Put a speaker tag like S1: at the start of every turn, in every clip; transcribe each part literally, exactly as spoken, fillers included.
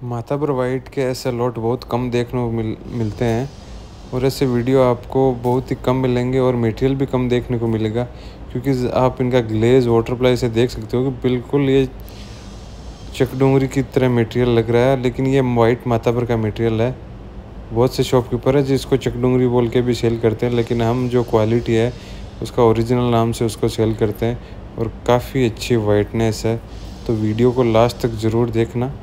S1: माताबर white के ऐसे lot बहुत कम देखने को मिल मिलते हैं और ऐसे वीडियो आपको बहुत ही कम मिलेंगे और मटेरियल भी कम देखने को मिलेगा, क्योंकि आप इनका ग्लेज वाटर प्लाई से देख सकते हो कि बिल्कुल ये चकडोंगरी की तरह मटेरियल लग रहा है, लेकिन ये वाइट माताबर का मटेरियल है। बहुत से शॉपकीपर है जिसको चकडोंगरी बोल के भी सेल करते हैं, लेकिन हम जो क्वालिटी है उसका ओरिजिनल नाम से उसको सेल करते हैं और काफ़ी अच्छी वाइटनेस है। तो वीडियो को लास्ट तक ज़रूर देखना।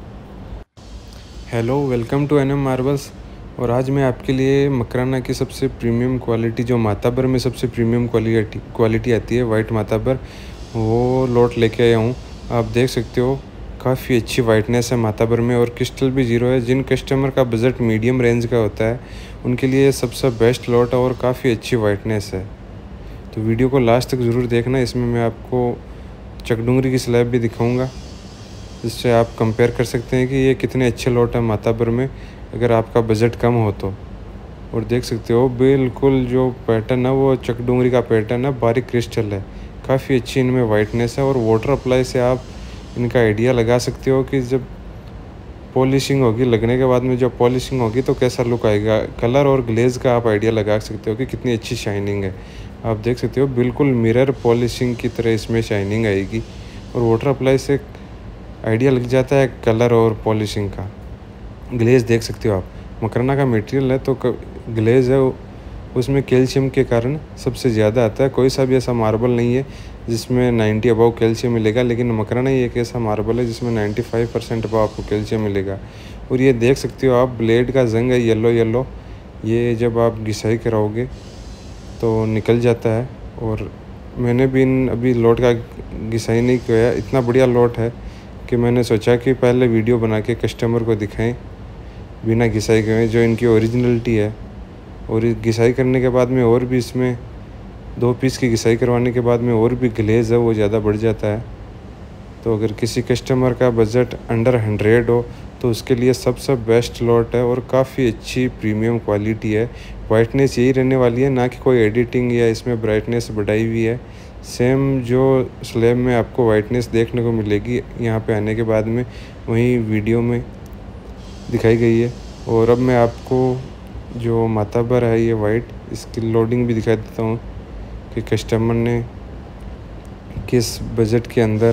S1: Hello, welcome to N M Marbles. और आज मैं आपके लिए मकराना की सबसे प्रीमियम क्वालिटी, जो माताबर में सबसे प्रीमियम क्वालिटी क्वालिटी आती है वाइट माताबर, वो लॉट लेके आया हूँ। आप देख सकते हो काफ़ी अच्छी वाइटनेस है माताबर में और क्रिस्टल भी ज़ीरो है। जिन कस्टमर का बजट मीडियम रेंज का होता है उनके लिए सबसे बेस्ट लॉट है और काफ़ी अच्छी वाइटनेस है। तो वीडियो को लास्ट तक ज़रूर देखना। इसमें मैं आपको चकडोंगरी की स्लैब भी दिखाऊँगा, जिससे आप कंपेयर कर सकते हैं कि ये कितने अच्छे लॉट हैं माताबर में अगर आपका बजट कम हो तो। और देख सकते हो बिल्कुल जो पैटर्न है वो चकडोंगरी का पैटर्न है, बारीक क्रिस्टल है, काफ़ी अच्छी इनमें वाइटनेस है। और वाटर अप्लाई से आप इनका आइडिया लगा सकते हो कि जब पॉलिशिंग होगी, लगने के बाद में जब पॉलिशिंग होगी तो कैसा लुक आएगा। कलर और ग्लेज का आप आइडिया लगा सकते हो कि कितनी अच्छी शाइनिंग है। आप देख सकते हो बिल्कुल मिरर पॉलिशिंग की तरह इसमें शाइनिंग आएगी और वाटर अप्लाई से आइडिया लग जाता है कलर और पॉलिशिंग का। ग्लेज देख सकते हो आप, मकराना का मटेरियल है तो ग्लेज है उसमें कैल्शियम के कारण सबसे ज़्यादा आता है। कोई सा भी ऐसा मार्बल नहीं है जिसमें नब्बे अबव कैल्शियम मिलेगा, लेकिन मकराना ही एक ऐसा मार्बल है जिसमें पचानवे परसेंट अबव आपको कैल्शियम मिलेगा। और ये देख सकते हो आप, ब्लेड का जंग है येलो येलो, ये जब आप घिसाई कराओगे तो निकल जाता है। और मैंने भी इन अभी लॉट का घिसाई नहीं किया, इतना बढ़िया लॉट है कि मैंने सोचा कि पहले वीडियो बना के कस्टमर को दिखाएं बिना घिसाई के, जो इनकी ओरिजिनलिटी है। और घिसाई करने के बाद में और भी इसमें दो पीस की घिसाई करवाने के बाद में और भी ग्लेज है वो ज़्यादा बढ़ जाता है। तो अगर किसी कस्टमर का बजट अंडर हंड्रेड हो तो उसके लिए सबसे बेस्ट लॉट है और काफ़ी अच्छी प्रीमियम क्वालिटी है। वाइटनेस यही रहने वाली है, ना कि कोई एडिटिंग या इसमें ब्राइटनेस बढ़ाई हुई है। सेम जो स्लैब में आपको वाइटनेस देखने को मिलेगी यहाँ पे आने के बाद में, वही वीडियो में दिखाई गई है। और अब मैं आपको जो माताबर है ये वाइट, इसकी लोडिंग भी दिखा देता हूँ कि कस्टमर ने किस बजट के अंदर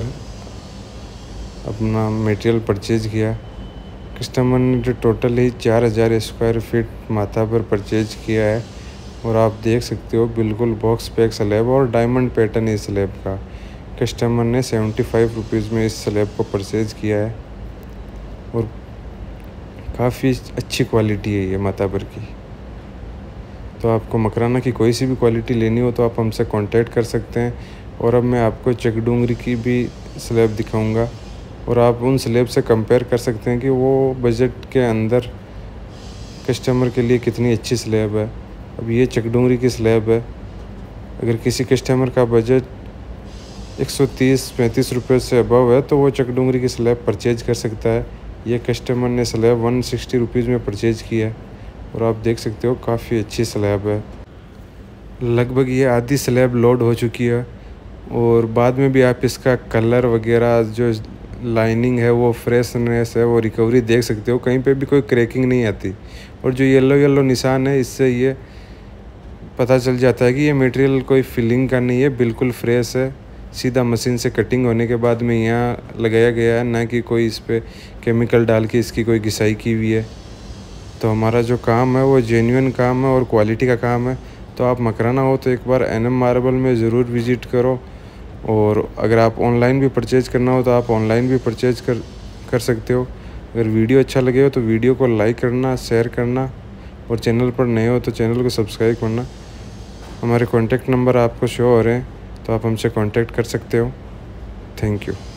S1: अपना मटेरियल परचेज किया। कस्टमर ने जो टोटल ही चार हज़ार स्क्वायर फीट माताबर परचेज किया है। और आप देख सकते हो बिल्कुल बॉक्स पैक स्लैब और डायमंड पैटर्न इस स्लैब का। कस्टमर ने सेवेंटी फाइव रुपीज़ में इस स्लैब को परचेज किया है और काफ़ी अच्छी क्वालिटी है ये माताबर की। तो आपको मकराना की कोई सी भी क्वालिटी लेनी हो तो आप हमसे कांटेक्ट कर सकते हैं। और अब मैं आपको चकडोंगरी की भी स्लैब दिखाऊंगा और आप उन स्लैब से कंपेयर कर सकते हैं कि वो बजट के अंदर कस्टमर के लिए कितनी अच्छी स्लैब है। अब ये चकडोंगरी की स्लैब है, अगर किसी कस्टमर का बजट एक सौ तीस पैंतीस रुपये से अबव है तो वो चकडोंगरी की स्लैब परचेज कर सकता है। ये कस्टमर ने स्लैब वन सिक्सटी रुपीज़ में परचेज किया है और आप देख सकते हो काफ़ी अच्छी स्लैब है। लगभग ये आधी स्लैब लोड हो चुकी है और बाद में भी आप इसका कलर वगैरह जो लाइनिंग है वो फ्रेशनेस है वो रिकवरी देख सकते हो, कहीं पे भी कोई क्रैकिंग नहीं आती। और जो येलो येलो निशान है इससे ये पता चल जाता है कि ये मटेरियल कोई फिलिंग का नहीं है, बिल्कुल फ्रेश है, सीधा मशीन से कटिंग होने के बाद में यहाँ लगाया गया है, ना कि कोई इस पर केमिकल डाल के इसकी कोई घिसाई की हुई है। तो हमारा जो काम है वो जेन्युइन काम है और क्वालिटी का काम है। तो आप मकराना हो तो एक बार एन एम मार्बल में ज़रूर विज़िट करो। और अगर आप ऑनलाइन भी परचेज़ करना हो तो आप ऑनलाइन भी परचेज़ कर कर सकते हो। अगर वीडियो अच्छा लगे हो तो वीडियो को लाइक करना, शेयर करना और चैनल पर नए हो तो चैनल को सब्सक्राइब करना। हमारे कॉन्टैक्ट नंबर आपको शो हो रहे हैं तो आप हमसे कॉन्टैक्ट कर सकते हो। Thank you.